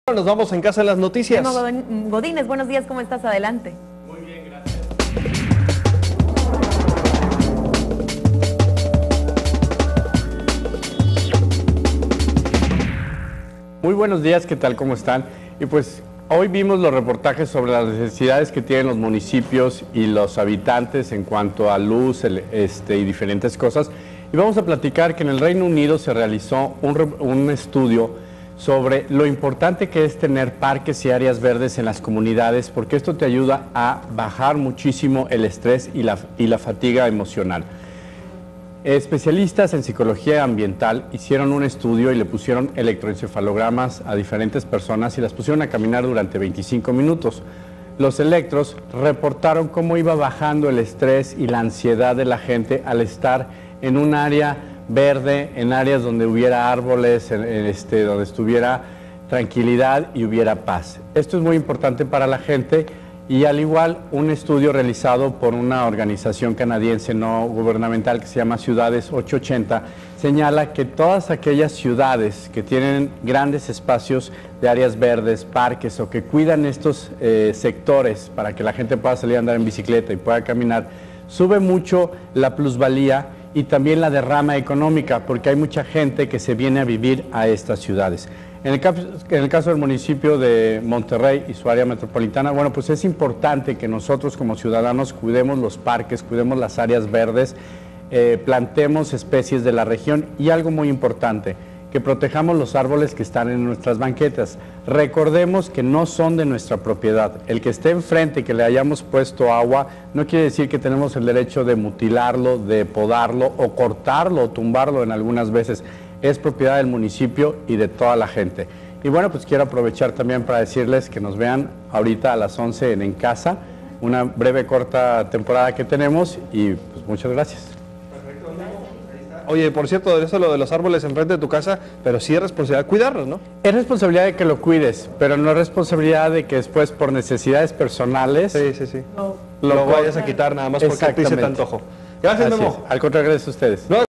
Nos vamos en casa en las noticias. Godínez, buenos días, ¿cómo estás? Adelante. Muy bien, gracias. Muy buenos días, ¿qué tal? ¿Cómo están? Y pues hoy vimos los reportajes sobre las necesidades que tienen los municipios y los habitantes en cuanto a luz y diferentes cosas. Y vamos a platicar que en el Reino Unido se realizó un estudio sobre lo importante que es tener parques y áreas verdes en las comunidades, porque esto te ayuda a bajar muchísimo el estrés y la fatiga emocional. Especialistas en psicología ambiental hicieron un estudio y le pusieron electroencefalogramas a diferentes personas y las pusieron a caminar durante 25 minutos. Los electros reportaron cómo iba bajando el estrés y la ansiedad de la gente al estar en un área verde, en áreas donde hubiera árboles, donde estuviera tranquilidad y hubiera paz. Esto es muy importante para la gente y al igual un estudio realizado por una organización canadiense no gubernamental que se llama Ciudades 880 señala que todas aquellas ciudades que tienen grandes espacios de áreas verdes, parques o que cuidan estos sectores para que la gente pueda salir a andar en bicicleta y pueda caminar, sube mucho la plusvalía y también la derrama económica, porque hay mucha gente que se viene a vivir a estas ciudades. En el caso del municipio de Monterrey y su área metropolitana, bueno, pues es importante que nosotros como ciudadanos cuidemos los parques, cuidemos las áreas verdes, plantemos especies de la región y algo muy importante, que protejamos los árboles que están en nuestras banquetas. Recordemos que no son de nuestra propiedad. El que esté enfrente, que le hayamos puesto agua, no quiere decir que tenemos el derecho de mutilarlo, de podarlo o cortarlo o tumbarlo en algunas veces. Es propiedad del municipio y de toda la gente. Y bueno, pues quiero aprovechar también para decirles que nos vean ahorita a las 11 en Casa, una breve corta temporada que tenemos y pues muchas gracias. Oye, por cierto, eso lo de los árboles enfrente de tu casa, pero sí es responsabilidad cuidarlos, ¿no? Es responsabilidad de que lo cuides, pero no es responsabilidad de que después por necesidades personales lo vayas a quitar nada más porque te hice tanto ojo. Gracias, Memo. Al contrario, gracias a ustedes.